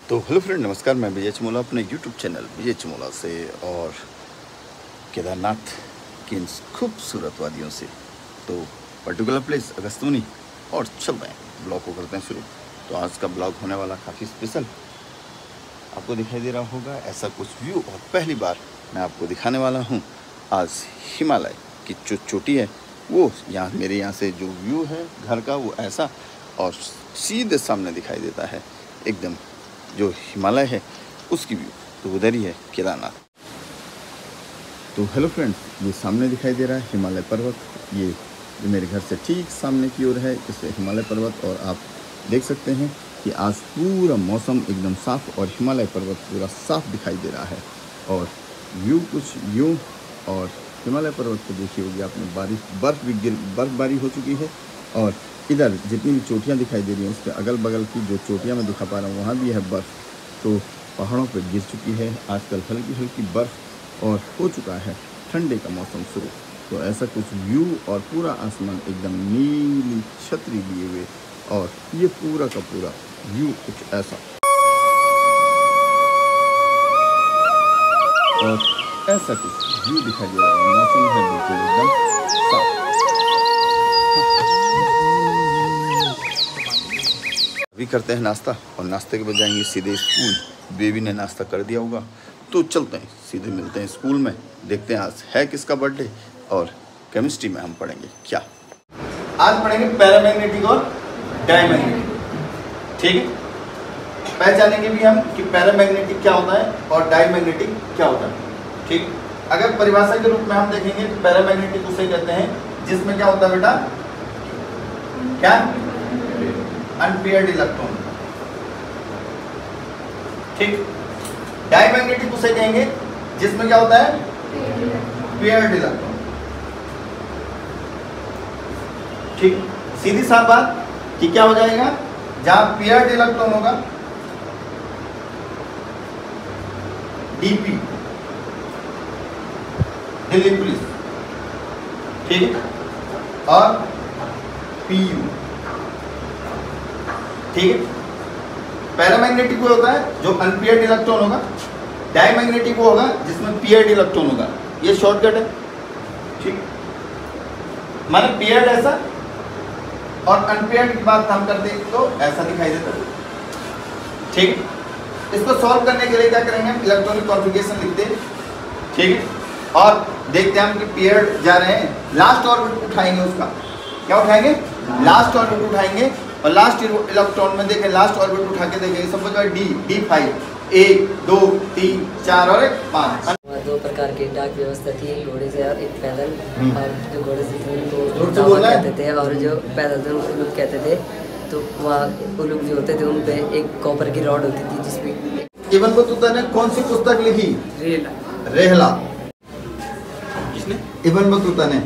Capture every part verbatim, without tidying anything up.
तो hello friend, नमस्कार। मैं विजय चमोला अपने यूट्यूब चैनल विजय चमोला से और केदारनाथ की इन खूबसूरत वादियों से तो पर्टिकुलर प्लेस अगस्तुनी और चलते हैं ब्लॉग को करते हैं शुरू। तो आज का ब्लॉग होने वाला काफ़ी स्पेशल, आपको दिखाई दे रहा होगा ऐसा कुछ व्यू। और पहली बार मैं आपको दिखाने वाला हूँ आज हिमालय की जो चोटी है वो, यहाँ मेरे यहाँ से जो व्यू है घर का वो ऐसा, और सीधे सामने दिखाई देता है एकदम जो हिमालय है उसकी व्यू। तो उधर ही है केदारनाथ। तो हेलो फ्रेंड्स, ये सामने दिखाई दे रहा है हिमालय पर्वत। ये जो मेरे घर से ठीक सामने की ओर है इससे हिमालय पर्वत, और आप देख सकते हैं कि आज पूरा मौसम एकदम साफ और हिमालय पर्वत पूरा साफ दिखाई दे रहा है। और व्यू कुछ यूँ, और हिमालय पर्वत को देखी होगी आपने, बारिश बर्फ़ भी गिर बर्फ़बारी हो चुकी है। और इधर जितनी भी चोटियाँ दिखाई दे रही हैं उसके अगल बगल की जो चोटियाँ मैं दिखा पा रहा हूँ वहाँ भी है बर्फ़। तो पहाड़ों पर गिर चुकी है आजकल हल्की हल्की बर्फ़, और हो चुका है ठंडे का मौसम शुरू। तो ऐसा कुछ व्यू, और पूरा आसमान एकदम नीली छतरी लिए हुए, और ये पूरा का पूरा व्यू कुछ ऐसा। और ऐसा कुछ व्यू दिखाई दे रहा है, मौसम है बिल्कुल एकदम साफ। अभी करते हैं नाश्ता, और नाश्ते के बाद जाएंगे सीधे स्कूल। बेबी ने नाश्ता कर दिया होगा तो चलते हैं सीधे मिलते हैं स्कूल में। देखते हैं आज है किसका बर्थडे, और केमिस्ट्री में हम पढ़ेंगे क्या। आज पढ़ेंगे पैरामैग्नेटिक और डायमैग्नेटिक, ठीक है। पहचानेंगे भी हम कि पैरामैग्नेटिक क्या होता है और डायमैग्नेटिक क्या होता है, ठीक। अगर परिभाषा के रूप में हम देखेंगे तो पैरामैग्नेटिक उसे कहते हैं जिसमें क्या होता है बेटा, क्या, अनपेयर्ड इलेक्ट्रॉन, ठीक। डायमैग्नेटिक उसे कहेंगे जिसमें क्या होता है, पेयर्ड इलेक्ट्रॉन, ठीक। सीधी साफ बात कि क्या हो जाएगा, जहां पेयर्ड इलेक्ट्रॉन होगा डीपी, दिल्ली पुलिस, ठीक है, और पीयू, ठीक है। पैरामैग्नेटिक वो होता है जो अनपेयर्ड इलेक्ट्रॉन होगा, डायमैग्नेटिक वो होगा जिसमें पेयर्ड इलेक्ट्रॉन होगा। ये शॉर्टकट है, ठीक। माने पेयर्ड ऐसा और अनपेयर्ड की बात हम करते हैं तो ऐसा दिखाई देता है, ठीक। इसको सॉल्व करने के लिए क्या करेंगे हम, इलेक्ट्रॉनिक कॉन्फ़िगरेशन लिखते हैं, ठीक है। और देखते हैं हम कि पेयर्ड जा रहे हैं, लास्ट ऑर्बिट उठाएंगे उसका, क्या उठाएंगे, लास्ट ऑर्बिट उठाएंगे। और लास्ट इलेक्ट्रॉन में देखें, लास्ट ऑर्बिट उठा के देखेंगे, सपोज डी डी फाइव, एक दो तीन चार और एक पाँच। दो प्रकार की डाक व्यवस्था थी, एक घोड़े से और एक पैदल। और जो घोड़े से थे उनको कहते थे, और जो पैदल थे उनको उलूक कहते थे। तो वहाँ उलूक जो होते थे उन पे एक कॉपर की रॉड होती थी जिसमें। इब्न बतूता ने कौन सी पुस्तक लिखी, रेहला, रेहला, किसने, इब्न बतूता ने,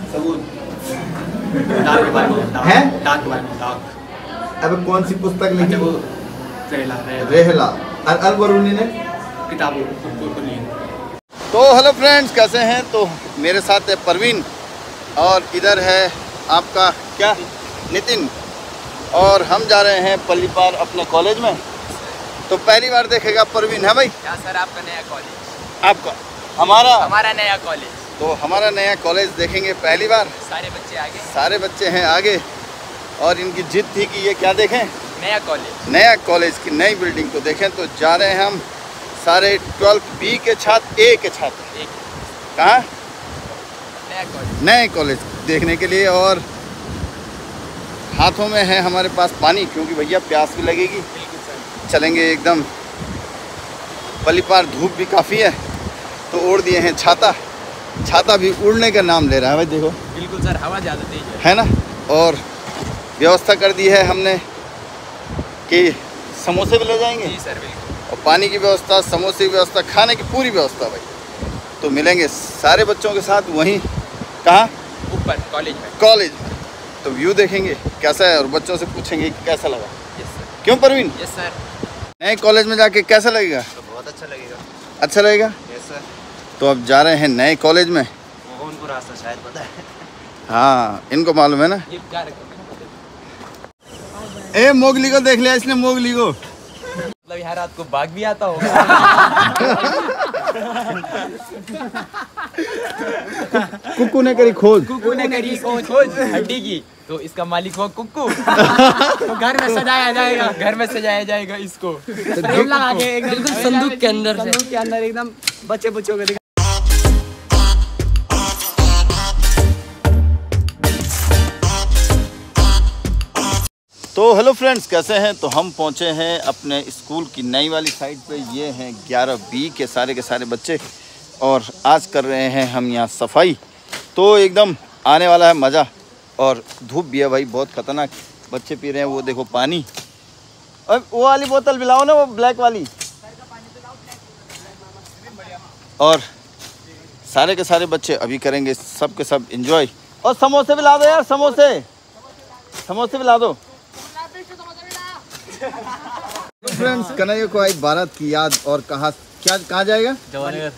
है डाक डाक। अब कौन सी पुस्तक लिखी, वो रेहला, रेहला। और अल बरूनी ने किताबों। तो हेलो फ्रेंड्स, कैसे हैं। तो मेरे साथ है परवीन, और इधर है आपका क्या, नितिन, और हम जा रहे हैं पल्लीपार अपने कॉलेज में। तो पहली बार देखेगा परवीन, है भाई क्या सर, आपका नया कॉलेज, आपका, हमारा हमारा नया कॉलेज। तो हमारा नया कॉलेज देखेंगे पहली बार। सारे बच्चे आगे, सारे बच्चे हैं आगे, और इनकी जिद थी कि ये क्या देखें, नया कॉलेज, नया कॉलेज की नई बिल्डिंग को देखें। तो जा रहे हैं हम सारे ट्वेल्थ बी के छात्र, ए के छात्र, कहाँ, नया कॉलेज, नए कॉलेज देखने के लिए। और हाथों में है हमारे पास पानी, क्योंकि भैया प्यास भी लगेगी। बिल्कुल सर। चलेंगे एकदम पल्लीपार, धूप भी काफ़ी है तो ओढ़ दिए हैं छाता। छाता भी उड़ने का नाम ले रहा है भाई, देखो। बिल्कुल सर, हवा ज़्यादा तेज है, है ना। और व्यवस्था कर दी है हमने कि समोसे भी ले जाएंगे। जी सर, बिल्कुल। और पानी की व्यवस्था, समोसे की व्यवस्था, खाने की पूरी व्यवस्था भाई। तो मिलेंगे सारे बच्चों के साथ वहीं, कहाँ, ऊपर कॉलेज में, कॉलेज में। तो व्यू देखेंगे कैसा है, और बच्चों से पूछेंगे कि कैसा लगा। Yes sir. क्यों परवीन, यस सर। नए कॉलेज में जाके कैसा लगेगा, तो बहुत अच्छा लगेगा। अच्छा लगेगा। Yes sir. तो अब जा रहे हैं नए कॉलेज में। वो उनको रास्ता शायद पता है। हाँ, इनको मालूम है ना। ये क्या रखा ए मोगली को देख लिया इसने, मोगली को। मतलब यहाँ रात को बाघ भी आता होगा। कुक्कू ने करी खोज, कुक्कू ने करी खोज हड्डी की, तो इसका मालिक हुआ कुक्कू। तो घर में सजाया जाएगा, घर में सजाया जाएगा इसको लगा के एकदम बिल्कुल संदूक के अंदर से। संदूक के अंदर एकदम बच्चे बच्चों को। तो हेलो फ्रेंड्स, कैसे हैं? तो हम पहुंचे हैं अपने स्कूल की नई वाली साइट पे। ये हैं ग्यारह बी के सारे के सारे बच्चे और आज कर रहे हैं हम यहाँ सफाई। तो एकदम आने वाला है मज़ा। और धूप भी है भाई बहुत ख़तरनाक। बच्चे पी रहे हैं वो देखो पानी। अब वो वाली बोतल पिलाओ ना, वो ब्लैक वाली। और सारे के सारे बच्चे अभी करेंगे सब के सब एंजॉय। और समोसे भी ला दो यार, समोसे समोसे भी ला दो। फ्रेंड्स, कन्हैया को आई बारात की याद। और कहाँ क्या कहाँ जाएगा? जवानगर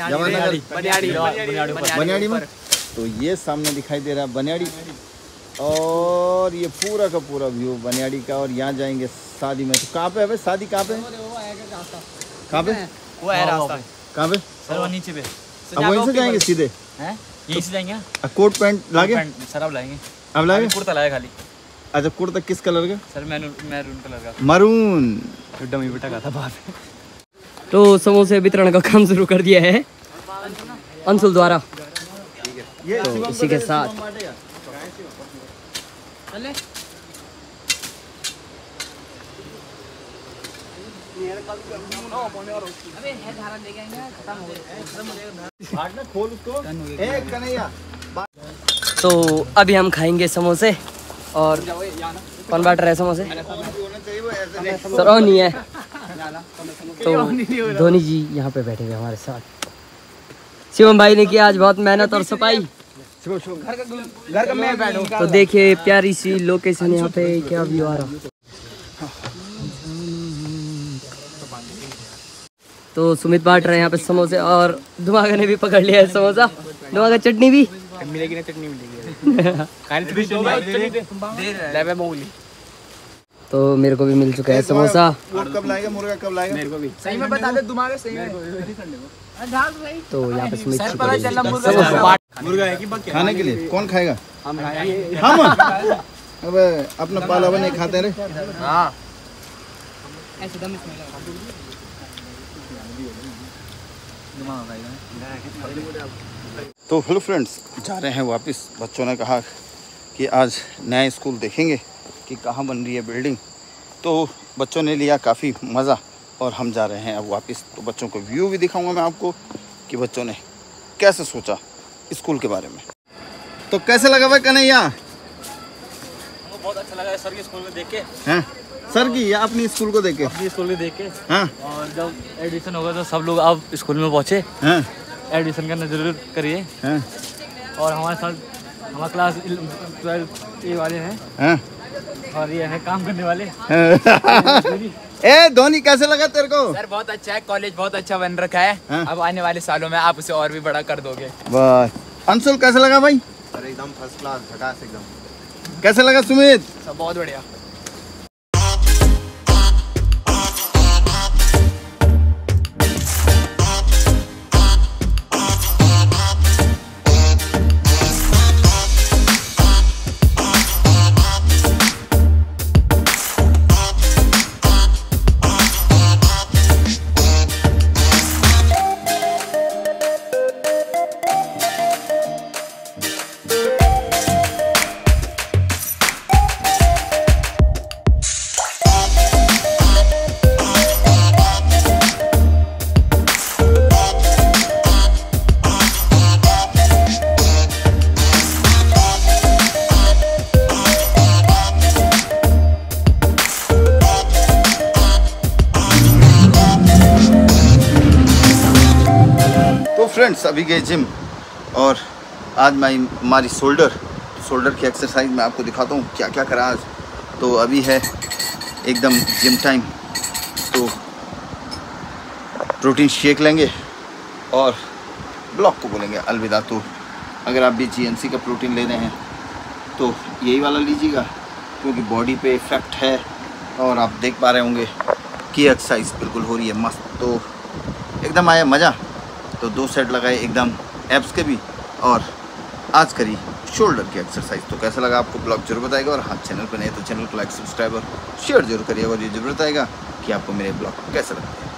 बनियाड़ी में। तो ये सामने दिखाई दे रहा है बनियाड़ी और ये पूरा का पूरा व्यू बनियाड़ी का। और यहाँ जाएंगे शादी में। तो कहाँ पे है भाई शादी? कहाँ पे कहाँ पे वो है रास्ता। कहाँ पे? सर वो नीचे पे। अब वहीं से जाएंगे सीधे? हैं यहीं से जाएंगे। कोट पैंट लागे? सर अब लाएंगे। अब लागे? कुर्ता लाया खाली। अच्छा, कुर्ता किस कलर का? सर मैरून मैरून कलर का। मरून। डमी बेटा का था बाप। तो समोसे वितरण का काम शुरू कर दिया है अंशुल द्वारा। तो इसी के साथ तो अभी हम खाएंगे समोसे। और कौन बांट रहा है समोसे? सर और नहीं है। तो धोनी जी यहाँ पे बैठे हुए हमारे साथ। शिवम भाई ने किया आज बहुत मेहनत और सफाई। घर का मैं बैठो। तो देखिए प्यारी सी लोकेशन यहाँ पे, क्या व्यू आ रहा। तो सुमित बांट रहे हैं यहाँ पे समोसे और धुमागा ने भी पकड़ लिया है समोसा। धुमागा चटनी भी मिलेगी ना? चटनी मिलेगी। तो मेरे को भी मिल चुका है समोसा। कब लाएगा मुर्गा? कब लाएगा? मेरे को भी सही में बता दे तुम्हारे सही में। तो यहाँ पे सुमित मुर्गा है कि बकरा? खाने के लिए कौन खाएगा? हम हम। अब अपना पाला हुआ नहीं खाते रे। हाँ तो हेलो फ्रेंड्स, जा रहे हैं वापस। बच्चों ने कहा कि आज नया स्कूल देखेंगे कि कहाँ बन रही है बिल्डिंग। तो बच्चों ने लिया काफ़ी मज़ा और हम जा रहे हैं अब वापस। तो बच्चों को व्यू भी दिखाऊंगा मैं आपको कि बच्चों ने कैसे सोचा स्कूल के बारे में। तो कैसे लगा भाई कन्हैया? हमको बहुत अच्छा लगा सर के स्कूल में देख के। हैं सर की या अपनी स्कूल को देख के? अपनी स्कूल में देख के। हाँ। और जब एडमिशन होगा तो सब लोग अब स्कूल में पहुँचे। हाँ। एडमिशन करना जरूर करिए। हाँ। और हमारे साथ हमारा क्लास ट्वेल्थ ए वाले हैं। हाँ। और ये है काम करने वाले। ए धोनी, कैसे लगा तेरे को? सर बहुत अच्छा है, कॉलेज बहुत अच्छा बन रखा है। हाँ? अब आने वाले सालों में आप उसे और भी बड़ा कर दोगे। बस। अंशुल कैसे लगा भाई? अरे एकदम फर्स्ट क्लास, झकास एकदम। कैसे लगा सुमित? सब बहुत बढ़िया। फ्रेंड्स अभी गए जिम और आज मैं हमारी शोल्डर शोल्डर की एक्सरसाइज मैं आपको दिखाता हूँ क्या क्या करा आज। तो अभी है एकदम जिम टाइम, तो प्रोटीन शेक लेंगे और ब्लॉक को बोलेंगे अलविदा। तो अगर आप भी जीएनसी का प्रोटीन ले रहे हैं तो यही वाला लीजिएगा क्योंकि बॉडी पे इफ़ेक्ट है और आप देख पा रहे होंगे की एक्सरसाइज बिल्कुल हो रही है मस्त। तो एकदम आया मज़ा। तो दो सेट लगाए एकदम एब्स के भी, और आज करी शोल्डर की एक्सरसाइज। तो कैसा लगा आपको ब्लॉग जरूर बताएगा, और हाँ चैनल पर नहीं तो चैनल को लाइक सब्सक्राइब और शेयर जरूर करिएगा, और ये जरूर बताएगा कि आपको मेरे ब्लॉग कैसे लगते हैं।